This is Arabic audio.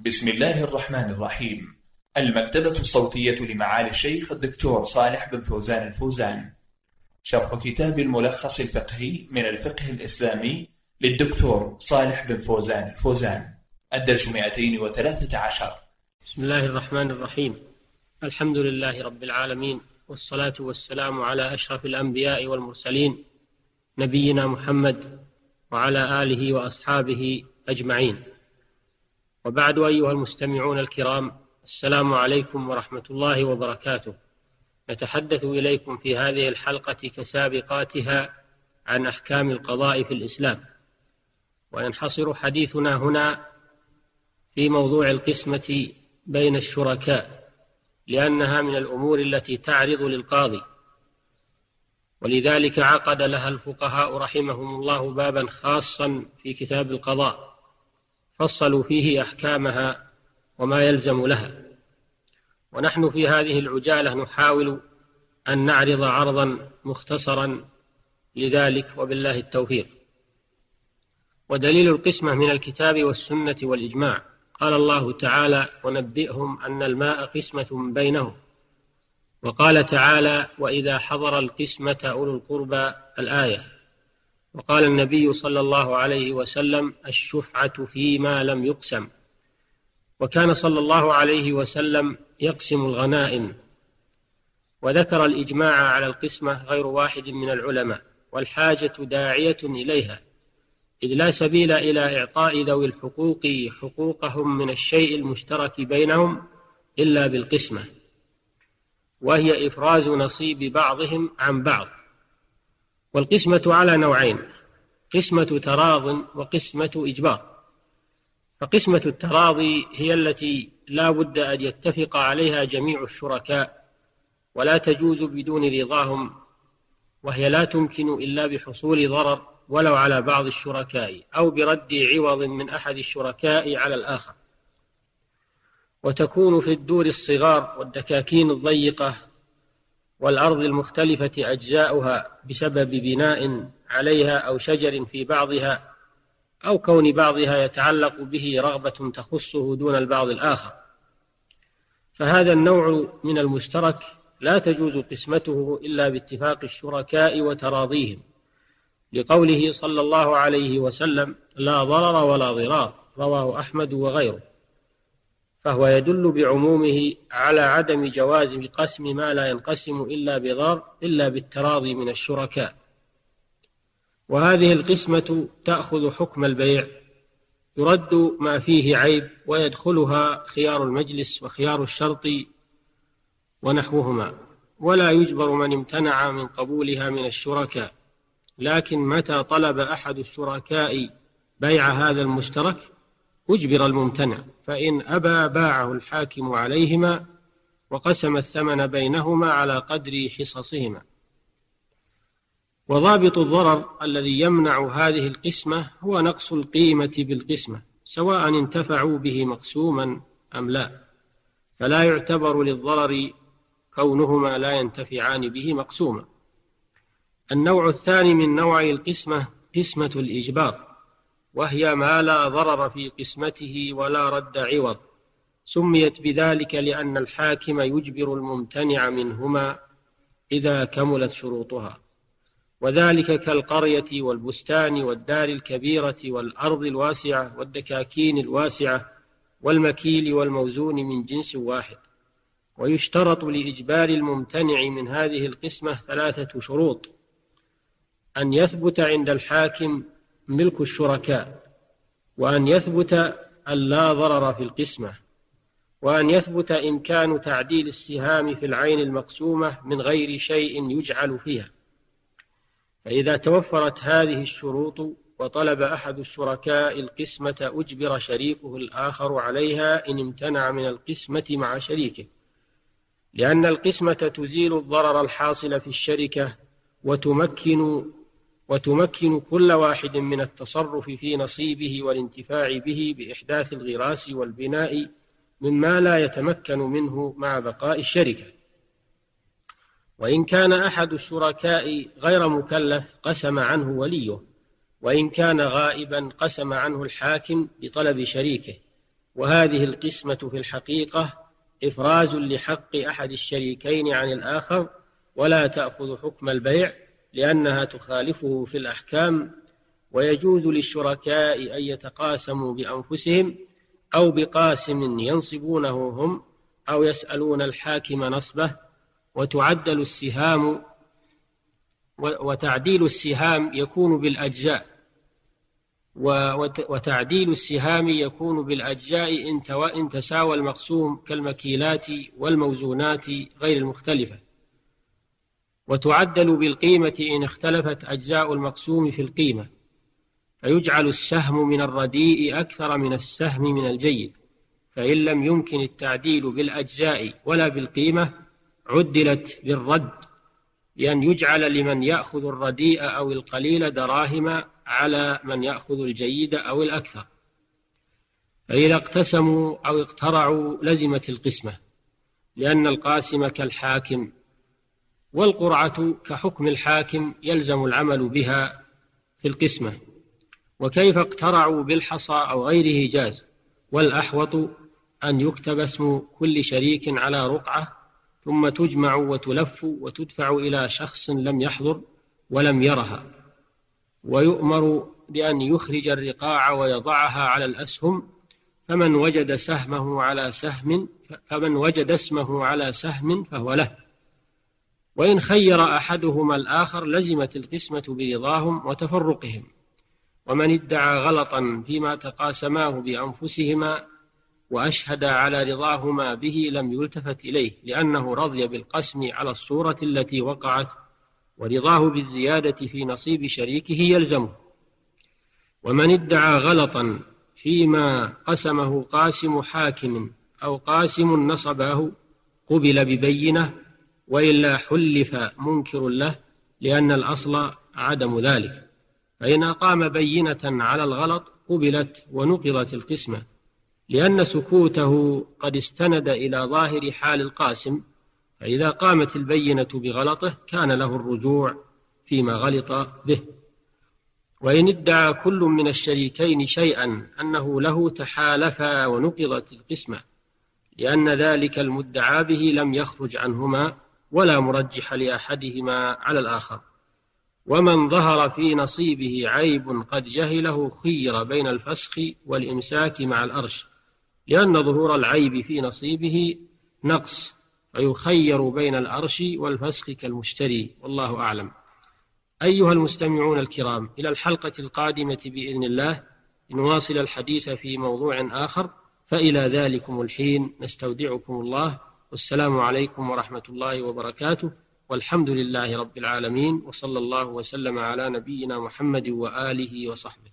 بسم الله الرحمن الرحيم. المكتبة الصوتية لمعالي الشيخ الدكتور صالح بن فوزان الفوزان. شرح كتاب الملخص الفقهي من الفقه الإسلامي للدكتور صالح بن فوزان الفوزان. الدرس 213. بسم الله الرحمن الرحيم. الحمد لله رب العالمين، والصلاة والسلام على أشرف الأنبياء والمرسلين، نبينا محمد وعلى آله وأصحابه أجمعين. وبعد، أيها المستمعون الكرام، السلام عليكم ورحمة الله وبركاته. نتحدث إليكم في هذه الحلقة كسابقاتها عن أحكام القضاء في الإسلام، وينحصر حديثنا هنا في موضوع القسمة بين الشركاء، لأنها من الأمور التي تعرض للقاضي، ولذلك عقد لها الفقهاء رحمهم الله بابا خاصا في كتاب القضاء فصلوا فيه أحكامها وما يلزم لها. ونحن في هذه العجالة نحاول أن نعرض عرضا مختصرا لذلك، وبالله التوفيق. ودليل القسمة من الكتاب والسنة والإجماع. قال الله تعالى: ونبئهم أن الماء قسمة بينهم. وقال تعالى: وإذا حضر القسمة أولو القربى، الآية. وقال النبي صلى الله عليه وسلم: الشفعة فيما لم يقسم. وكان صلى الله عليه وسلم يقسم الغنائم. وذكر الإجماع على القسمة غير واحد من العلماء، والحاجة داعية إليها، إذ لا سبيل إلى إعطاء ذوي الحقوق حقوقهم من الشيء المشترك بينهم إلا بالقسمة، وهي إفراز نصيب بعضهم عن بعض. والقسمة على نوعين: قسمة تراض وقسمة إجبار. فقسمة التراضي هي التي لا بد أن يتفق عليها جميع الشركاء، ولا تجوز بدون رضاهم، وهي لا تمكن إلا بحصول ضرر ولو على بعض الشركاء، أو برد عوض من أحد الشركاء على الآخر. وتكون في الدور الصغار والدكاكين الضيقة والأرض المختلفة أجزاؤها بسبب بناء عليها أو شجر في بعضها، أو كون بعضها يتعلق به رغبة تخصه دون البعض الآخر. فهذا النوع من المشترك لا تجوز قسمته إلا باتفاق الشركاء وتراضيهم، لقوله صلى الله عليه وسلم: لا ضرر ولا ضرار، رواه أحمد وغيره. فهو يدل بعمومه على عدم جواز قسم ما لا ينقسم إلا بضار إلا بالتراضي من الشركاء. وهذه القسمة تأخذ حكم البيع، يرد ما فيه عيب، ويدخلها خيار المجلس وخيار الشرط ونحوهما، ولا يجبر من امتنع من قبولها من الشركاء. لكن متى طلب أحد الشركاء بيع هذا المشترك أجبر الممتنع، فإن أبى باعه الحاكم عليهما، وقسم الثمن بينهما على قدر حصصهما. وضابط الضرر الذي يمنع هذه القسمة هو نقص القيمة بالقسمة، سواء انتفعوا به مقسوما أم لا، فلا يعتبر للضرر كونهما لا ينتفعان به مقسوما. النوع الثاني من نوعي القسمة قسمة الإجبار، وهي ما لا ضرر في قسمته ولا رد عوض. سميت بذلك لأن الحاكم يجبر الممتنع منهما إذا كملت شروطها، وذلك كالقرية والبستان والدار الكبيرة والأرض الواسعة والدكاكين الواسعة والمكيل والموزون من جنس واحد. ويشترط لإجبار الممتنع من هذه القسمة 3 شروط: أن يثبت عند الحاكم ملك الشركاء، وأن يثبت أن لا ضرر في القسمة، وأن يثبت إمكان تعديل السهام في العين المقسومة من غير شيء يجعل فيها. فإذا توفرت هذه الشروط وطلب أحد الشركاء القسمة أجبر شريكه الآخر عليها إن امتنع من القسمة مع شريكه، لأن القسمة تزيل الضرر الحاصل في الشركة، وتمكن كل واحد من التصرف في نصيبه والانتفاع به بإحداث الغراس والبناء مما لا يتمكن منه مع بقاء الشركة. وإن كان أحد الشركاء غير مكلف قسم عنه وليه، وإن كان غائبا قسم عنه الحاكم بطلب شريكه، وهذه القسمة في الحقيقة إفراز لحق أحد الشريكين عن الآخر، ولا تأخذ حكم البيع لأنها تخالفه في الأحكام. ويجوز للشركاء أن يتقاسموا بأنفسهم أو بقاسم ينصبونه هم أو يسألون الحاكم نصبه، وتعدل السهام وتعديل السهام يكون بالأجزاء، وتعديل السهام يكون بالأجزاء إن تساوى المقسوم كالمكيلات والموزونات غير المختلفة، وتعدل بالقيمة إن اختلفت أجزاء المقسوم في القيمة، فيجعل السهم من الرديء أكثر من السهم من الجيد، فإن لم يمكن التعديل بالأجزاء ولا بالقيمة عدلت بالرد، بأن يجعل لمن يأخذ الرديء أو القليل دراهم على من يأخذ الجيد أو الأكثر. فإذا اقتسموا أو اقترعوا لزمت القسمة، لأن القاسم كالحاكم، والقرعة كحكم الحاكم يلزم العمل بها في القسمة. وكيف اقترعوا بالحصى أو غيره جاز، والأحوط أن يكتب اسم كل شريك على رقعة ثم تجمع وتلف وتدفع إلى شخص لم يحضر ولم يرها، ويؤمر بأن يخرج الرقاع ويضعها على الأسهم، فمن وجد اسمه على سهم فهو له. وإن خير أحدهما الآخر لزمت القسمة برضاهم وتفرقهم. ومن ادعى غلطا فيما تقاسماه بأنفسهما وأشهد على رضاهما به لم يلتفت إليه، لأنه رضي بالقسم على الصورة التي وقعت، ورضاه بالزيادة في نصيب شريكه يلزمه. ومن ادعى غلطا فيما قسمه قاسم حاكم أو قاسم نصبه قبل ببينة، وإلا حلف منكر له، لأن الأصل عدم ذلك. فإن أقام بينة على الغلط قبلت ونقضت القسمة، لأن سكوته قد استند إلى ظاهر حال القاسم، فإذا قامت البينة بغلطه كان له الرجوع فيما غلط به. وإن ادعى كل من الشريكين شيئا أنه له تحالفا ونقضت القسمة، لأن ذلك المدعى به لم يخرج عنهما ولا مرجح لأحدهما على الآخر. ومن ظهر في نصيبه عيب قد جهله خير بين الفسخ والإمساك مع الأرش، لأن ظهور العيب في نصيبه نقص، فيخير بين الأرش والفسخ كالمشتري، والله أعلم. أيها المستمعون الكرام، إلى الحلقة القادمة بإذن الله نواصل الحديث في موضوع آخر، فإلى ذلكم الحين نستودعكم الله، والسلام عليكم ورحمة الله وبركاته، والحمد لله رب العالمين، وصلى الله وسلم على نبينا محمد وآله وصحبه.